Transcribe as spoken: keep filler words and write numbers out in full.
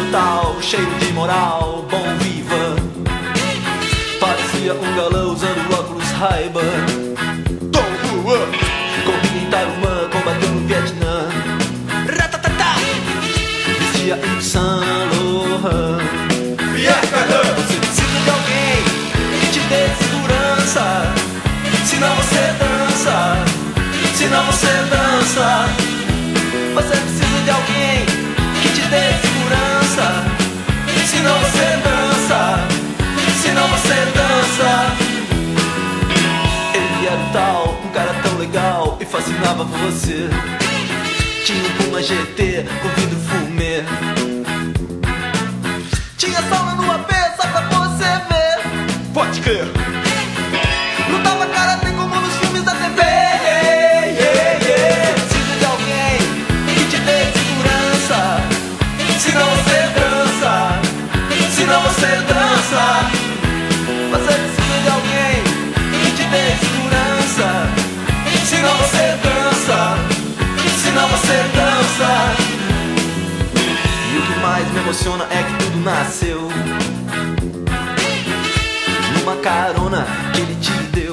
era o tal, cheio de moral, bom viva. Parecia um galã usando óculos Ray-Ban. Corria em Tarumã, combateu no Vietnã. Vestia em Saint Laurent. Você precisa de alguém que te dê segurança, senão você dança, senão você dança. Você precisa de alguém que te dê segurança, senão você dança, senão você dança. Ele era o tal, um cara tão legal e fascinava por você. Tinha um Puma G T com vidro fumê. Tinha sauna no A P só pra você ver. Pode crer. Lutava karatê como nos filmes da T V. Yeah, yeah, yeah. Você precisa de alguém que te dê segurança, senão você dança, senão você dança. Você precisa de alguém que te dê segurança, senão você dança, senão você dança. E o que mais me emociona é que tudo nasceu numa carona que ele te deu.